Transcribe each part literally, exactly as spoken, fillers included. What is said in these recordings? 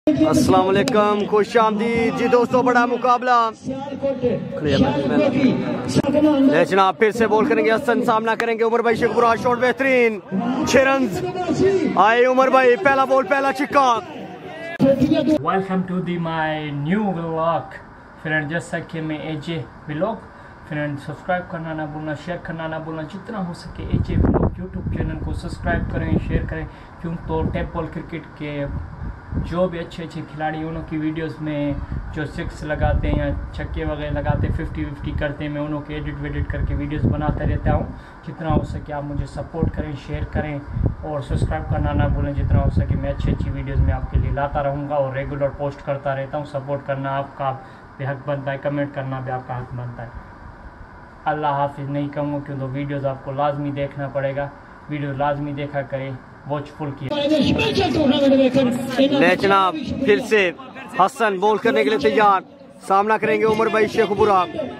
अस्सलाम वालेकुम, खुश आमदीद जी दोस्तों। बड़ा मुकाबला जनाब, फिर से बॉल करेंगे हसन, सामना करेंगे उमर भाई शेखपुरा। शॉट बेहतरीन, छह रन आए उमर भाई। पहला बॉल, पहला छिक्का। Welcome to the my new vlog friend. जैसा कि मैं एजे व्लॉग फ्रेंड, सब्सक्राइब करना ना भूलना, शेयर करना ना भूलना। जितना हो सके एजे व्लॉग यूट्यूब चैनल को सब्सक्राइब करें, शेयर करें, क्यों तो टैप बॉल क्रिकेट के जो भी अच्छे अच्छे खिलाड़ी उन्हों की वीडियोस में जो सिक्स लगाते हैं या छक्के वगैरह लगाते हैं, फिफ्टी फिफ्टी करते हैं, मैं उन्हों के एडिट वेडिट करके वीडियोस बनाता रहता हूं। जितना हो सके आप मुझे सपोर्ट करें, शेयर करें और सब्सक्राइब करना ना भूलें। जितना हो सके मैं अच्छी अच्छी वीडियोस में आपके लिए लाता रहूँगा और रेगुलर पोस्ट करता रहता हूँ। सपोर्ट करना आपका भी हक बनता है, कमेंट करना भी आपका हक बनता है। अल्लाह हाफिज़ नहीं कहूँगा क्यों तो वीडियोज़ आपको लाजमी देखना पड़ेगा। वीडियो लाजमी देखा करें, वॉचफुल किया। ले जनाब, फिर से हसन बॉल करने के लिए तैयार, सामना करेंगे उमर भाई शेखपुरा।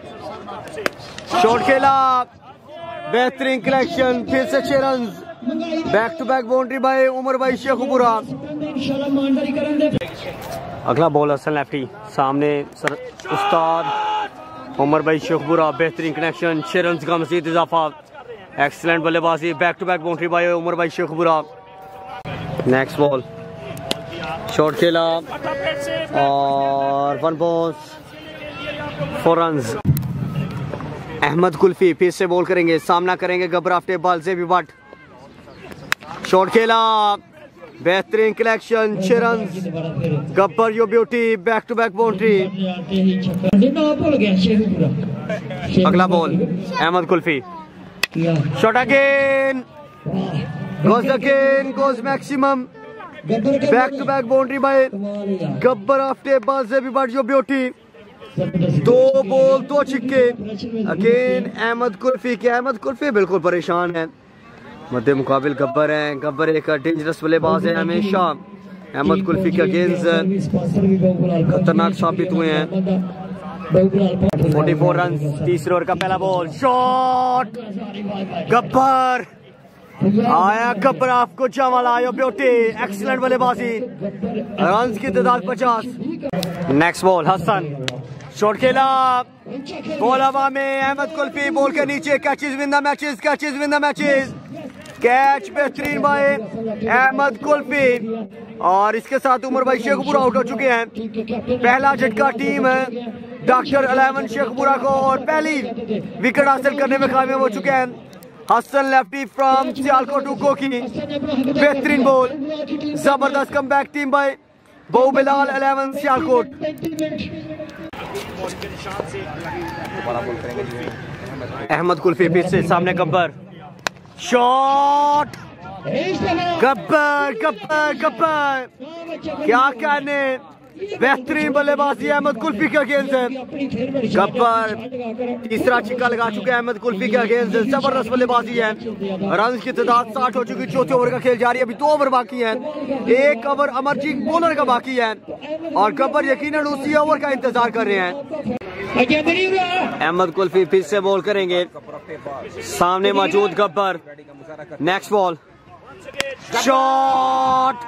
शॉट खेला, बेहतरीन कलेक्शन, फिर से छह run. Back to back boundary by Umar भाई शेखपुरा। अगला बॉल हसन लेफ्टी, सामने सर उस्ताद उमर भाई शेखपुरा। बेहतरीन कनेक्शन, छह रन का मजीद इजाफा। एक्सीलेंट बल्लेबाजी, back to back boundary by Umar भाई शेखपुरा। नेक्स्ट बॉल, शॉट खेला और one ball, four runs. Ahmad Kulfi फिर से बॉल करेंगे, सामना करेंगे गब्बर आफ्टे बॉल से भी बट। शॉट खेला, बेहतरीन कलेक्शन, छह run. Gabbar yo beauty, back to back boundary. अगला ball, Ahmad Kulfi. Shot again, goes again, goes maximum, back to back boundary by Gabbar आफ्टे बॉल से भी बट यो ब्यूटी। दो बॉल दो छिक्के। अगेन अहमद कुल्फी के अहमद कुल्फी बिल्कुल परेशान है। मध्य मुकाबिल गब्बर हैं। गब्बर एक डेंजरस बल्लेबाज है हमेशा। अहमद कुल्फी के अगेंस्ट खतरनाक साबित हुए हैं। चौवालीस रन, तीसरे ओवर का पहला बॉल। शॉट, गब्बर आया, गब्बर आपको चावल आयो ब्यूटी। एक्सीलेंट बल्लेबाजी, रन की तादाद पचास। नेक्स्ट बॉल हसन, शॉट खेला, बॉल हवा में। अहमद कुल्फी बॉल के नीचे, catches win the matches, catches win the matches. Catch बेहतरीन बाय अहमद कुल्फी। और इसके साथ उमर भाई शेखपुरा आउट हो चुके हैं। पहला झटका टीम है डॉक्टर अलेवन शेखपुरा को और पहली विकेट हासिल करने में कामयाब हो चुके हैं। हसन लेफ्टी फ्रॉम सियालकोट उको की बेहतरीन बॉल, जबरदस्त कमबैक टीम बाय बहु बिलाल अलेवन सियालकोट। अहमद कुल्फी फिर से सामने गब्बर। शॉट, गब्बर गब्बर गब्बर क्या कहने, बेहतरीन बल्लेबाजी अहमद कुल्फी के अगेंस्ट है। गब्बर तीसरा छिक्का लगा चुके हैं अहमद कुल्फी के अगेंस्ट। जबरदस्त बल्लेबाजी है। रन की तादाद साठ हो चुकी। चौथे ओवर का खेल जारी, अभी दो ओवर बाकी है। एक ओवर अमरजीत बॉलर का बाकी है और गब्बर यकीनन उसी ओवर का इंतजार कर रहे हैं। अहमद कुल्फी फिर से बॉल करेंगे, सामने मौजूद Gabbar. Next ball, shot,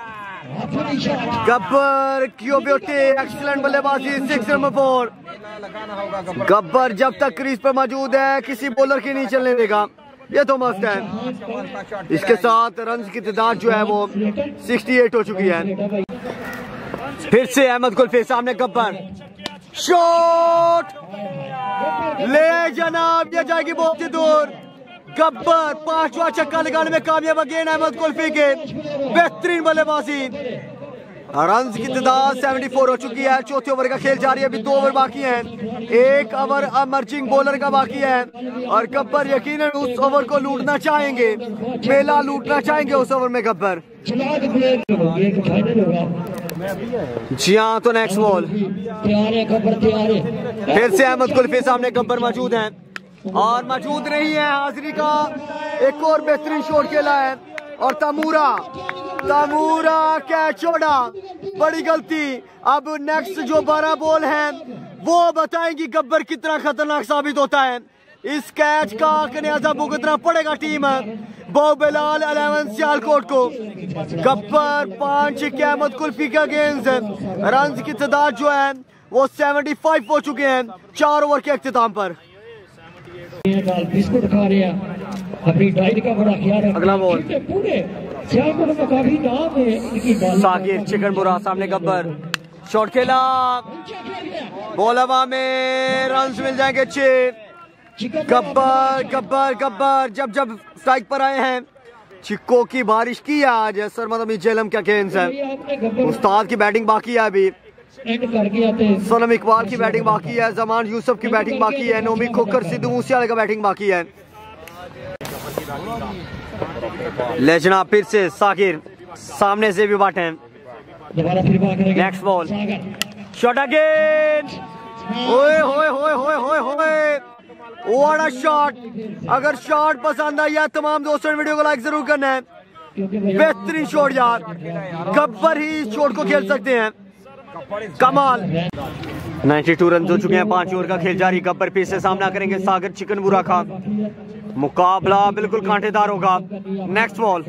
Gabbar क्यों ब्यूटी, एक्सीलेंट बल्लेबाजी, सिक्स नंबर फोर। गब्बर जब तक क्रीज पर मौजूद है किसी बॉलर की नहीं चलने देगा, ये तो मस्त है। इसके साथ रन की तादाद जो है वो अड़सठ हो चुकी है। फिर से अहमद कुल्फी, सामने गब्बर। शॉट, ले जनाब, ये जाएगी बहुत ही दूर। गब्बर पांचवा छक्का लगाने में कामयाब। अगेन अहमद कुल्फी के बेहतरीन बल्लेबाजी। रन की तादाद चौहत्तर हो चुकी है। चौथे ओवर का खेल जारी है, अभी दो ओवर बाकी हैं। एक ओवर अमरजिंग बॉलर का बाकी है और गब्बर यकीनन उस ओवर को लूटना चाहेंगे, मेला लूटना चाहेंगे उस ओवर में गब्बर। जी हाँ, तो नेक्स्ट बॉल, फिर से अहमद कुल्फी, सामने गब्बर मौजूद हैं और मौजूद नहीं है। हाजिरी का एक और बेहतरीन शॉट खेला है और तमूरा तमूरा कैच छोड़ा, बड़ी गलती। अब नेक्स्ट जो बारह बॉल हैं वो बताएंगी गब्बर कितना खतरनाक साबित होता है। इस कैच का खमियाजा भुगतना पड़ेगा टीम बो बिलाल इलेवन सियालकोट को। गब्बर पांच अहमद कुल्फी का गेंद रन की तादाद जो है वो पचहत्तर हो चुके हैं चार ओवर के अख्तिताम पर। बिस्कुट खा रहे हैं, अपनी डाइट का बड़ा ख्याल रखते हैं। अगला बॉल पूरे सियालकोट में काफी नाम है इनकी। साकिर चिकन बुरा सामने गब्बर शॉट खेला, बॉल हवा में, रन मिल जाएंगे छह। गब्बर गब्बर गब्बर जब जब स्ट्राइक पर आए हैं। चिक्को की बारिश की है आज सरमद अमी जेलम का गेंद है। उस्ताद की बैटिंग बाकी है अभी, सनम इकबाल की बैटिंग बाकी है, जमान यूसुफ की बैटिंग बाकी है, नोमी खोकर सिद्धू मूसेवाले का बैटिंग बाकी है। लेजना फिर से साकिर सामने से भी बाटे। नेक्स्ट बॉल शॉट अगेन, ओए होए होए होए होए होए व्हाट अ शॉट। अगर शॉट पसंद आई है तमाम दोस्तों ने वीडियो को लाइक जरूर करना है। बेहतरीन शॉट यार, गब्बर ही इस शॉट को खेल सकते हैं, कमाल। बानवे रन हो चुके हैं, पांच ओवर का खेल जारी। गब्बर फिर से सामना करेंगे सागर चिकनबुरा का। मुकाबला बिल्कुल कांटेदार होगा। नेक्स्ट बॉल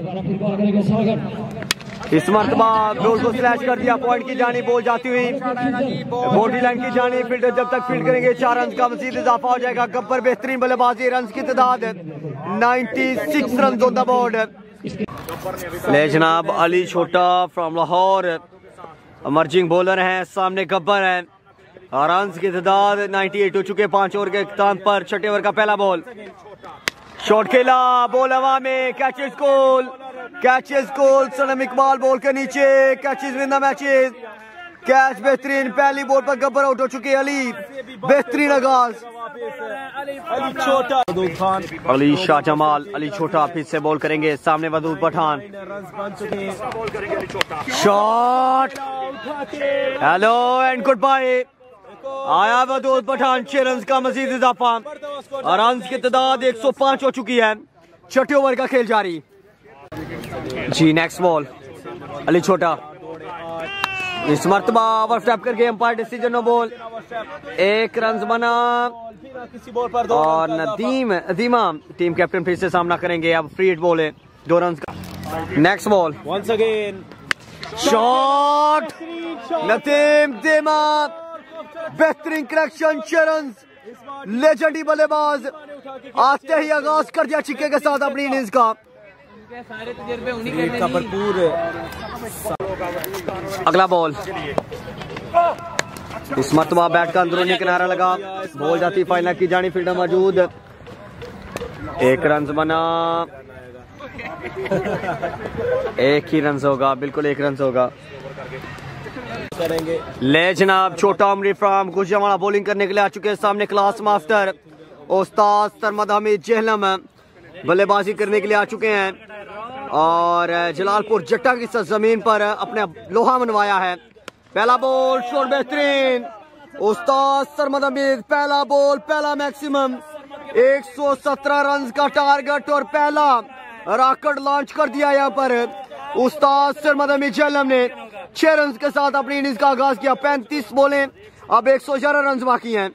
इस मरतबा बॉल को स्लैश कर दिया, पॉइंट की जानी बॉल जाती हुई बाउंड्री लाइन की जानी। फील्डर जब तक फील्ड करेंगे चार रन का मजीद इजाफा हो जाएगा। गब्बर बेहतरीन बल्लेबाजी, रन की तादाद छियानवे रन ऑन द बोर्ड। ले जनाब अली छोटा फ्रॉम लाहौर इमर्जिंग बॉलर हैं, सामने गब्बर हैं। रन की तादाद अट्ठानवे हो चुके पांच ओवर के इख्तिताम पर। छठे ओवर का पहला बॉल शॉट खेला, बॉल हवा में, कैचेस गोल कैचेस गोल। सनम इकबाल बॉल के नीचे, catches win the matches, catch बेहतरीन। पहली बॉल पर गब्बर आउट हो चुके। अली बेहतरीन आगाज, अली छोटा अली शाह जमाल, अली छोटा फिर से बॉल करेंगे, सामने Wadood Pathan. Shot, hello and goodbye. आया वदूद पठान, छह रन का मजीद इजाफा। रन की तादाद एक सौ पांच हो चुकी है। छठे ओवर का खेल जारी जी। नेक्स्ट बॉल अली छोटा, इस मरतबा ओवर स्टेप करके एम्पायर डिसीजन नो बॉल। एक रन बना और नदीम नदीमा टीम कैप्टन फिर से सामना करेंगे। अब फ्री हिट बॉल है, दो रन का। Next ball once again shot, Nadeem दीमा बेहतरीन कलेक्शन, छह रन। लेजेंडरी बल्लेबाज आते ही आगाज कर दिया छिक्के के साथ अपनी इनिंग्स का। भरपूर अगला बॉल इस मरतबा बैट का अंदरूनी किनारा लगा, बॉल जाती फाइनल की जानी। फील्डर मौजूद, एक रन बना, एक ही रन होगा, बिल्कुल एक रन होगा। ले जनाब छोटा उमरी फ्राम गुजरावाला बॉलिंग करने के लिए आ चुके हैं। सामने क्लास मास्टर उस्ताद सरमद हमीद जेहलम बल्लेबाजी करने के लिए आ चुके हैं और जलालपुर जट्टा की सरजमीन पर अपने लोहा मनवाया है। पहला बॉल शॉट बेहतरीन, उस्ताद सरमद हमीद। पहला बॉल पहला मैक्सिमम, एक सौ सत्रह रन का टारगेट और पहला रॉकेट लॉन्च कर दिया यहाँ पर उस्ताद सरमद हमीद जेहलम ने। छह रन के साथ अपनी इनिंग्स का आगाज किया। पैंतीस बॉलें, अब एक सौ ग्यारह रन बाकी हैं।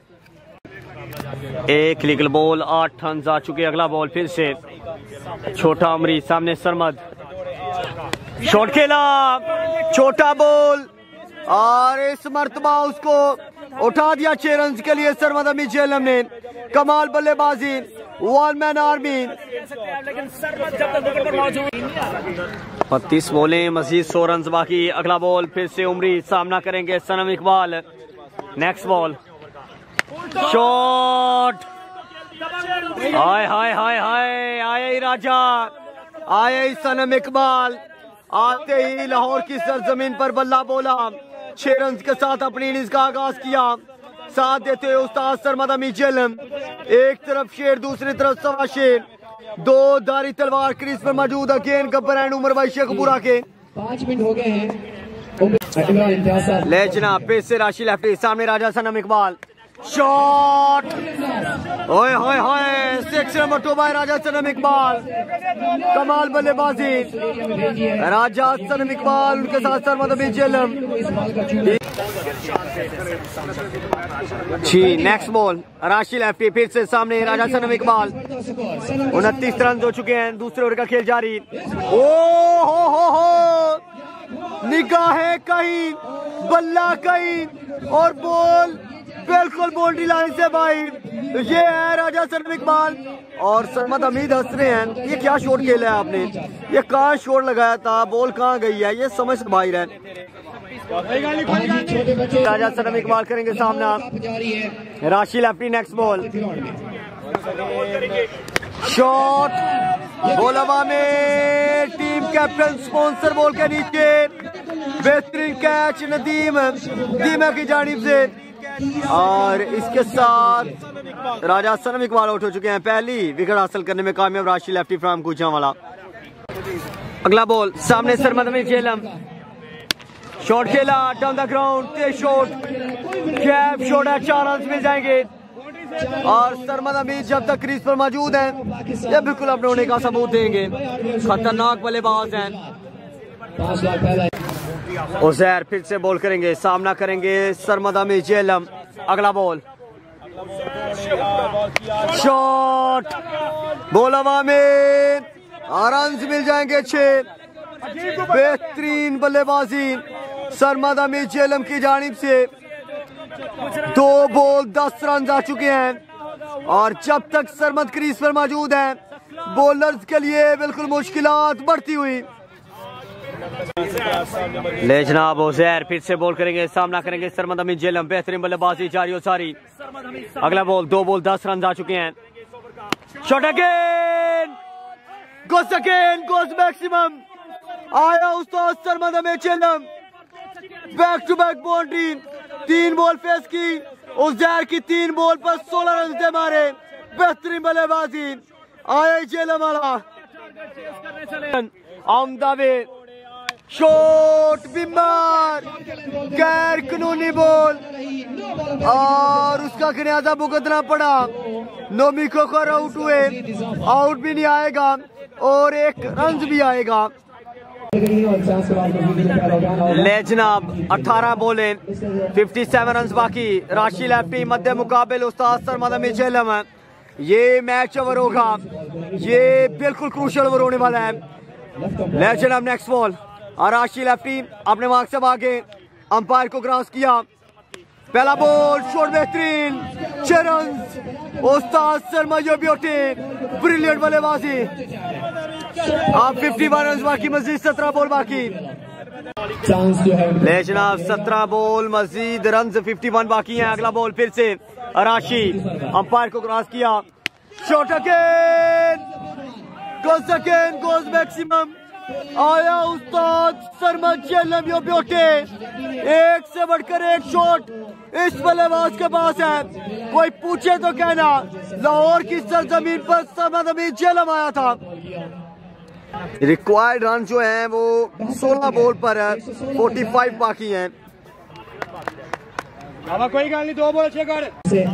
एक लीगल बॉल, आठ रन आ चुके। अगला बॉल फिर से छोटा उमरी, सामने सरमद, शॉट खेला, छोटा बॉल और इस मरतबा उसको उठा दिया छह रन के लिए सरमद हमीद जेहलम ने। कमाल बल्लेबाजी, वन मैन आर्मी। बत्तीस बॉलें, मजीद सौ रन बाकी। अगला बॉल फिर से उमरी, सामना करेंगे Sanam Iqbal. Next ball shot, हाय हाय हाय हाय, आए ही राजा, आए ही सनम इकबाल। आते ही लाहौर की सरजमीन पर बल्ला बोला, छह रन के साथ अपनी इनिंग्स का आगाज किया। साथ देते हुए उस्ताद सरमद हमीद जेहलम। एक तरफ शेर, दूसरी तरफ सवा शेर, दो धारी तलवार क्रीज पर मौजूद। अगेन गब्बर एंड उमर भाई शेखपुरा के पांच मिनट हो गए हैं। ले जनाब फिर से राशि लेफ्टी, सामने राजा सनम इकबाल। शॉट, ओए होए होए, six number two by Raja Sanam Iqbal, कमाल बल्लेबाजी राजा सनम इकबाल, उनके साथ सरमद अमीद जेलम। जी नेक्स्ट बॉल राशिल एफटी, फिर से सामने राजा सनम इकबाल, उनतीस रन हो चुके हैं, दूसरे ओवर का खेल जारी। ओ हो हो हो, निगाहें कहीं, बल्ला कहीं और बॉल बिल्कुल बाउंड्री लाइन से बाहर। ये है राजा सनम इकबाल और सरमद अमीद हंस रहे हैं। ये क्या शॉट खेला है आपने, ये कहाँ शॉट लगाया था, बॉल कहाँ गई है, ये समझ से बाहर है। राजा सनम इकबाल करेंगे सामना, राशिल एफटी नेक्स्ट बॉल, शॉट, बॉल हवा में, टीम कैप्टन स्पॉन्सर बॉल के नीचे, बेहतरीन कैच नदीम दीमा की जानिब से और इसके साथ राजा सनम इकबाल आउट हो चुके हैं। पहली विकेट हासिल करने में कामयाब राशिल एफटी फ्राम गुजरांवाला। अगला बॉल सामने सरमद अमीद जेलम, शॉट खेला डाउन द ग्राउंड, तेज शॉट, कैप शॉट है, चार रन मिल जाएंगे और सरमद अमीद जब तक क्रीज पर मौजूद हैं ये बिल्कुल अपने होने का सबूत देंगे। खतरनाक बल्लेबाज हैं। उजैर फिर से बॉल करेंगे, सामना करेंगे सरमद अमीद जेलम। अगला बॉल, शॉट, बॉल हवा में, रन मिल जाएंगे छह। बेहतरीन बल्लेबाजी सरमद अमीद जेलम की जानिब से, दो बॉल दस रन आ चुके हैं और जब तक सरमद क्रीज पर मौजूद हैं बॉलर्स के लिए बिल्कुल मुश्किलात बढ़ती हुई। ले जनाब उजैर फिर से बॉल करेंगे, सामना करेंगे सरमद अमीद जेलम। बेहतरीन बल्लेबाजी जारी और सारी। अगला बॉल, दो बॉल दस रन आ चुके हैं। Shot again, goes again, goes maximum, आया उस्ताद Sarmad Hameed Jhelum, back to back boundary, तीन बॉल फेस की, उजैर की तीन बॉल पर सोलह रन से मारे। बेहतरीन बल्लेबाजी आया जेलम वाला, आमदावे शॉट, बीमार, गैर कानूनी बॉल और उसका खिलाजा भुगतना पड़ा। नोमी खोखर आउट हुए, आउट भी नहीं आएगा और एक रन भी आएगा। ले जनाब अठारह बॉलें, सत्तावन रन बाकी, राशिल एफटी मध्य मुकाबले उस्ताद सरमद अमीद जेलम है। ये मैच ओवर होगा, ये बिल्कुल क्रूशियल ओवर होने वाला है। ले जनाब नेक्स्ट बॉल, राशिल एफटी अपने मार्क से आगे, अंपायर को क्रॉस किया, पहला बॉल, शॉट बेहतरीन, छह रन, उस्ताद शर्मा यो ब्यूटी, ब्रिलियंट बल्लेबाजी। आप इक्यावन रन बाकी, मजीद सत्रह बॉल बाकी। ले जनाब सत्रह बॉल मजीद रन इक्यावन बाकी हैं। अगला बॉल फिर से राशि, अंपायर को क्रॉस किया, shot again, goes again, goes maximum, आया उस्ताद शर्मा जेलम यो ब्यूटी। एक से बढ़कर एक शॉट इस बल्लेबाज के पास है, कोई पूछे तो कहना लाहौर की सरजमीन पर सरमद अमीद जेलम आया था। रिक्वायर्ड रन जो हैं वो सोलह बॉल पर है, पैंतालीस बाकी हैं। कोई गल नहीं, दो बॉल छह कर।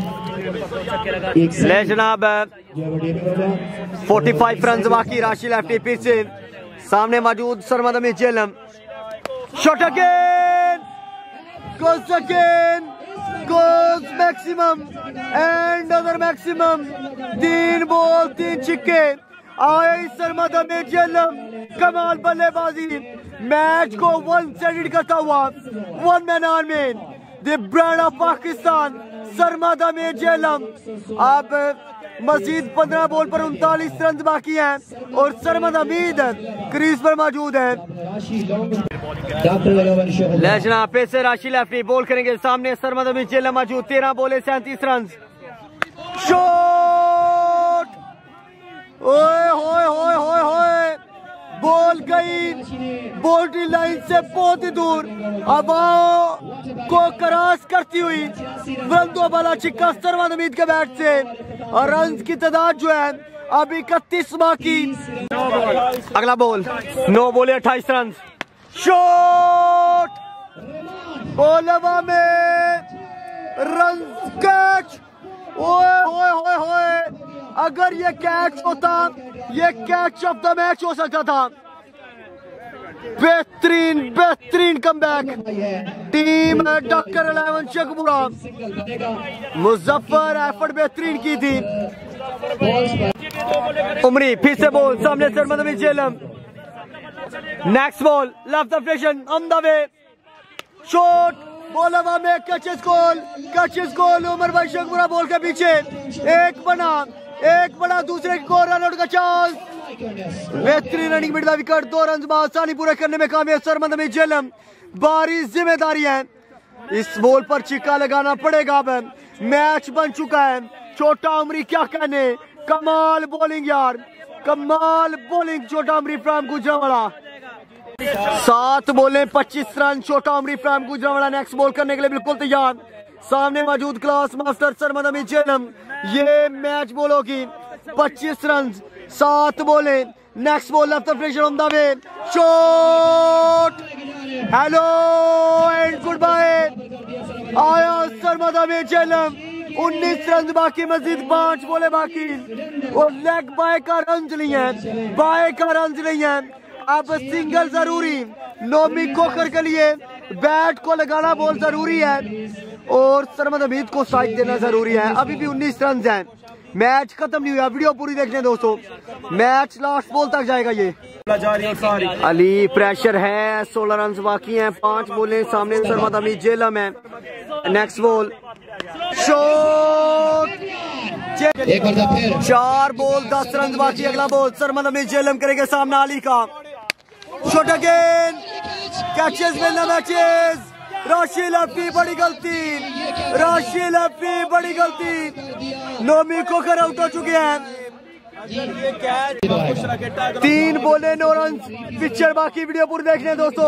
ले जनाब पैंतालीस रन बाकी, राशिल एफटी फिर से सामने मौजूद Sarmad Hameed Jhelum, shot again, goes again, goes maximum and other maximum, तीन बॉल तीन छिक्के, आए सरमद अमीद जेलम, कमाल बल्लेबाजी, मैच को वन साइडेड करता हुआ, one man army, the brand of Pakistan Sarmad Hameed Jhelum. अब मजीद पंद्रह बॉल पर उनतालीस रन बाकी हैं और सरमद अमीद क्रीज पर मौजूद है। लेजना पे से राशिल एफटी बॉल करेंगे, सामने सरमद अमीद जेलम मौजूद, तेरह बॉले सैंतीस रन, शॉट, ओए होए होए होए होए, बॉल गई बाउंड्री लाइन से बहुत ही दूर, हवा को क्रॉस करती हुई, दो बाला छिक्का सरमद अमीद के बैट से और रन की तादाद जो है अब इकतीस बाकी। अगला बॉल, नौ बॉले अट्ठाईस रन, शॉट, बॉल हवा में, रन कैच, ओए होए होए होए, अगर ये कैच होता, ये कैच ऑफ द मैच हो सकता था। बेहतरीन बेहतरीन comeback team doctor eleven Sheikhupura, Muzaffar effort बेहतरीन की थी। उमरी फिर से बॉल सामने Sarmad Jhelum, next ball left फ्लेशन on the way, shot ball हवा में, कचेस गोल, कचेस गोल, उमर भाई शेखपुरा बॉल के पीछे, एक बना एक बना दूसरे को रन आउट का चांस, बेहतरीन रनिंग मिड द विकेट, दो रन आसानी पूरे करने में कामयाब सरमद में जेलम। बारी जिम्मेदारी है, इस बॉल पर चिक्का लगाना पड़ेगा। अब मैच बन चुका है, छोटा उमरी क्या कहने, कमाल बॉलिंग यार, कमाल बॉलिंग छोटा उमरी फ्रॉम गुजरावाला। सात बॉलें पच्चीस रन, छोटा Umri from Gujranwala next ball करने के लिए बिल्कुल तैयार। सामने मौजूद क्लास मास्टर सरमद अमीर जेलम, ये मैच बॉल होगी, पच्चीस रन, सात बोले, नेक्स्ट बॉल लेफ्ट फ्लेशन on the way, shot, hello and goodbye, आया सरमद अमीर जेलम, उन्नीस रन बाकी, मजीद पांच बोले बाकी, और लेग बाय का रन नहीं है, बाय का रन नहीं है, अब सिंगल जरूरी, नोमी कोकर के लिए बैट को लगाना बहुत जरूरी है और सरमद अमीर को स्ट्राइक देना जरूरी है। अभी भी उन्नीस रन हैं, मैच खत्म नहीं हुआ, वीडियो पूरी देखने दोस्तों, मैच लास्ट बॉल तक जाएगा। ये अली प्रेशर है, सोलह रन बाकी हैं, पांच बोले सामने सरमद अमीर जेलम है, नेक्स्ट बॉल शॉट, चार बॉल दस रन बाकी, अगला बॉल सरमद अमीर जेलम करेंगे सामने अली का, shot again, catches win the matches, राशि लफी बड़ी गलती, राशि लफी बड़ी गलती, नोमी कोकर आउट हो चुके हैं, तीन बोले नौ रन, पिक्चर बाकी, वीडियो पूरी देखने दोस्तों,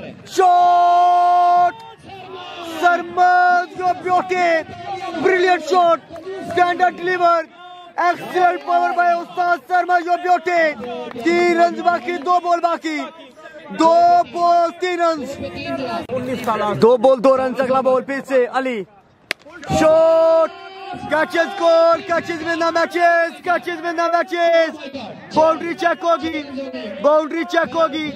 shot, Sarmad you beauty, brilliant shot, standard deliver, excellent power by उस्ताद सरमद यो ब्यूटी, तीन रन बाकी, दो बॉल बाकी, दो बॉल तीन रन, दो बॉल दो रन, अगला बॉल फिर से Ali, shot, catches goal, catches win the matches, catches win the matches, boundary check होगी, बाउंड्री चेक होगी,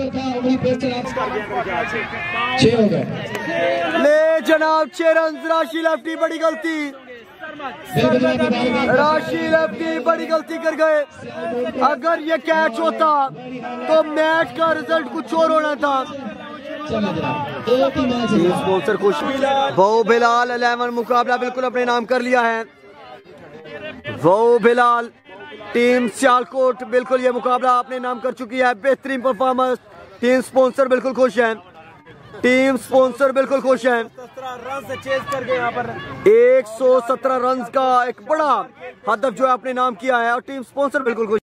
ले जनाब छह रन, राशि लेफ्टी बड़ी गलती, राशि लेफ्टी बड़ी गलती कर गए, अगर ये कैच होता तो मैच का रिजल्ट कुछ और होना था। स्पॉन्सर खुश, वो बिलाल इलेवन मुकाबला बिल्कुल अपने नाम कर लिया है, वो बिलाल टीम सियालकोट बिल्कुल ये मुकाबला अपने नाम कर चुकी है, बेहतरीन परफॉर्मेंस, टीम स्पॉन्सर बिल्कुल खुश है, टीम स्पॉन्सर बिल्कुल खुश है, रन से चेज कर गए यहाँ पर एक सौ सत्रह रन का एक बड़ा हदफ जो है अपने नाम किया है और टीम स्पॉन्सर बिल्कुल खुश।